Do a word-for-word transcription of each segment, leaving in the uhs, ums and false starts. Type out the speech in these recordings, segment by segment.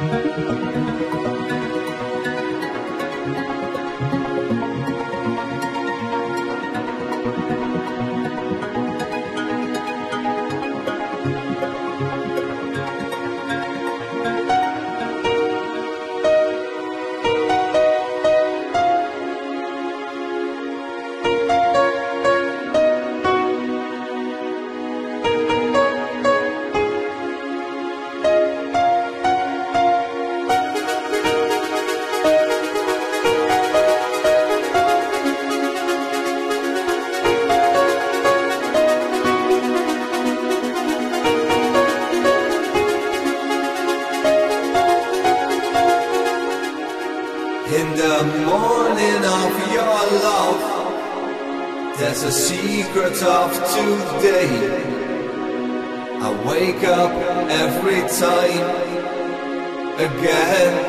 In the morning of your love, there's a secret of today. I wake up every time again.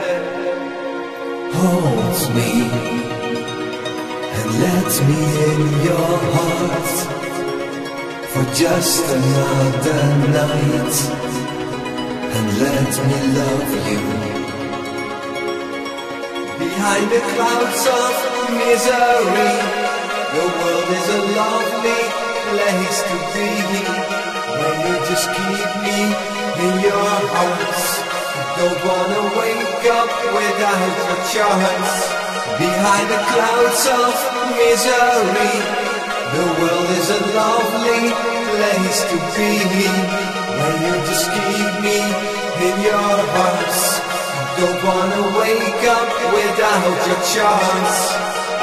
Hold me and let me in your heart for just another night, and let me love you. Behind the clouds of misery, the world is a lovely place to be, when you just keep me in your arms. Don't wanna wake up without your chance. Behind the clouds of misery, the world is a lovely place to be, when you just keep me in your arms. Don't wanna wake up without your chance.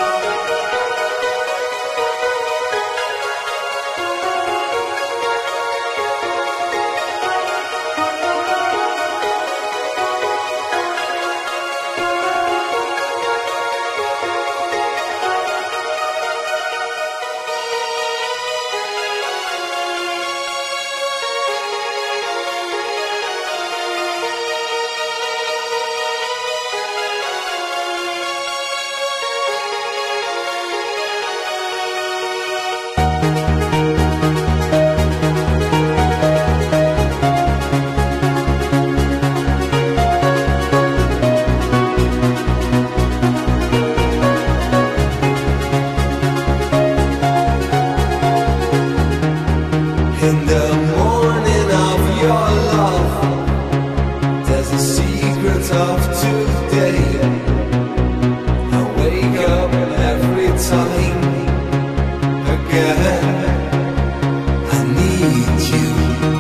In the morning of your love, there's a secret of today. I wake up every time again. I need you,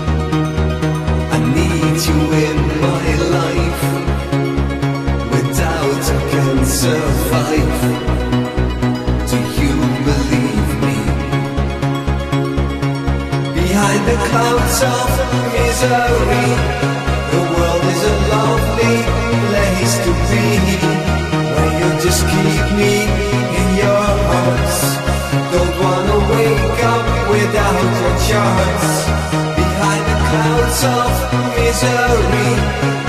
I need you in my life. Without you can survive. Do you believe me? Behind the clouds of misery, the world is a lovely place to be, where you just keep me in your arms. Don't wanna wake up without your chance. Behind the clouds of misery,